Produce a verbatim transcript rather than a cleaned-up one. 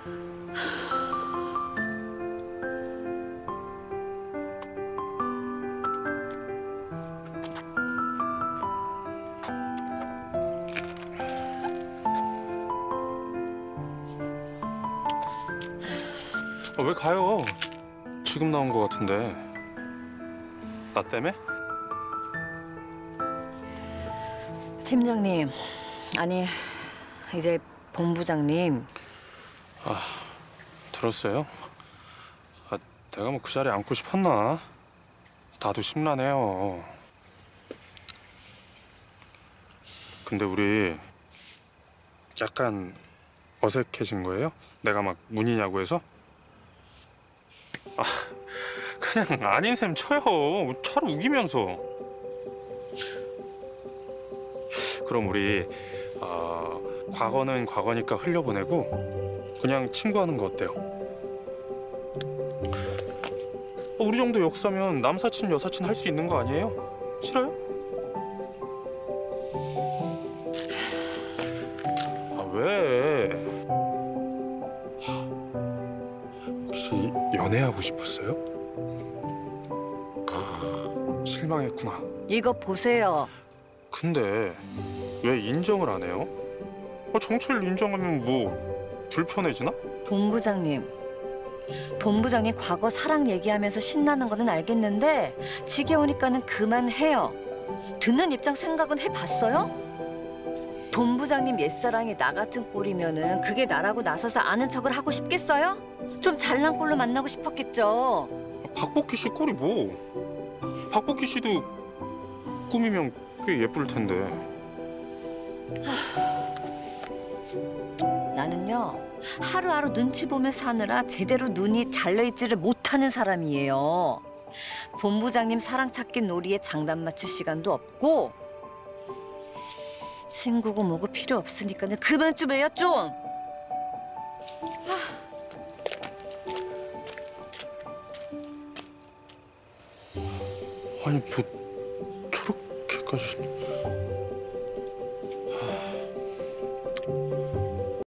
아, 왜 가요? 지금 나온 거 같은데. 나 때문에? 팀장님, 아니 이제 본부장님. 아, 들었어요? 아, 내가 뭐 그 자리에 앉고 싶었나? 나도 심란해요. 근데 우리 약간 어색해진 거예요? 내가 막 문이냐고 해서? 아, 그냥 아닌 셈 쳐요. 차로 우기면서. 그럼 우리 어, 과거는 과거니까 흘려보내고 그냥 친구하는 거 어때요? 어, 우리 정도 역사면 남사친 여사친 할 수 있는 거 아니에요? 싫어요? 아, 왜? 혹시 연애하고 싶었어요? 크, 실망했구나. 이거 보세요. 근데 왜 인정을 안 해요? 아, 정체를 인정하면 뭐 불편해지나? 본부장님. 본부장님 과거 사랑 얘기하면서 신나는 거는 알겠는데 지겨우니까는 그만해요. 듣는 입장 생각은 해봤어요? 본부장님 옛사랑이 나 같은 꼴이면은 그게 나라고 나서서 아는 척을 하고 싶겠어요? 좀 잘난 꼴로 만나고 싶었겠죠. 박복희 씨 꼴이 뭐? 박복희 씨도 꾸미면 꽤 예쁠 텐데. 나는요 하루하루 눈치 보며 사느라 제대로 눈이 달려있지를 못하는 사람이에요. 본부장님 사랑 찾기 놀이에 장단 맞출 시간도 없고 친구고 뭐고 필요 없으니까는 그만 좀 해요 좀. 아니 뭐 저렇게까지.